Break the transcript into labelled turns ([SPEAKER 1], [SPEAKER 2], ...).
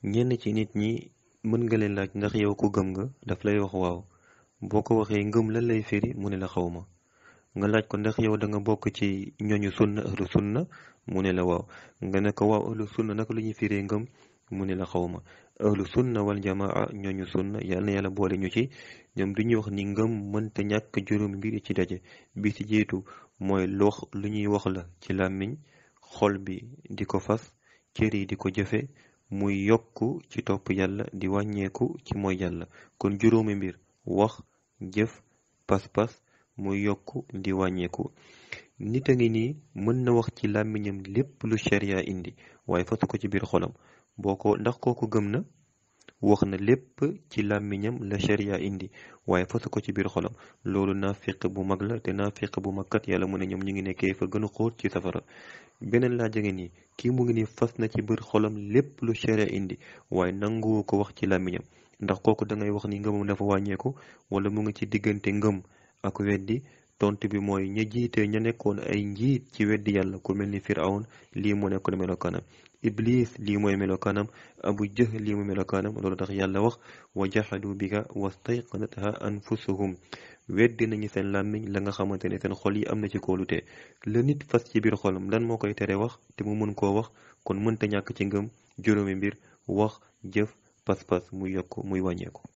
[SPEAKER 1] ñenn ci nit ñi mën nga leen laaj ndax yow ku gëm nga daf lay wax waaw boo ko waxee ngëm lan lay firi mu ne la xawma nga laaj ko ndax yow da nga bokk ci ñooñu sunna ahlu sunna mu ne la waaw nga ne ko waaw ahlu sunna naka lu ñuy firee ngëm mu ne la xawma ahlu sunna wal jamaa ñooñu sunna yal na yàlla boole ñu ci ñoom du ñuy wax ni ngëm mënta ñàkk juróomi mbir ci daje bi ci jiitu mooy lu ñuy wax la ci làmmiñ xol bi di ko fas cër yi di ko jëfe muy yokku ci topp yàlla di wàññeeku ci mooy yàlla kon juróomi mbir wax jëf pas-pas muy yokku di wàññeeku nit a ngi nii mën na wax ci làmmiñam lépp lu sharia indi waaye fasu ko ci biir xolam boo ko ndax kooku gëm na wax na lépp ci làmmiñam la sharia indi waaye fasu ko ci biir xolam loolu naafiq bu mag la te naafiq bu mag kat yàlla mu ne ñoom ñu ngi nekkee fa gën a xóot ci safara beneen laa jege nii kii mu ngi nii fas na ci biir xolam lépp lu sharia indi waaye nanguwu ko wax ci làmmiñam ndax kooku da ngay wax ni ngëmam dafa wàññeeku wala mu ngi ci diggante ngëm ak weddi tontu bi mooy ña jiite ña nekkoon ay njiit ci weddi yàlla ku mel ni firawn lii mu nekkoon melokaanam iblis lii mooy melokaanam abu jahl lii mooy melokaanam loolu tax yàlla wax wa jaxadu bika wastayqanatha anfusuhum weddi nañu seen làmmiñ la nga xamante ne seen xol yi am na ci kóolute la nit fas ci biir xolam lan moo koy tere wax te mu mën koo wax kon mënta ñàkk ci ngëm juróomi mbir wax jëf pas-pas muy yokk muy wàññeeku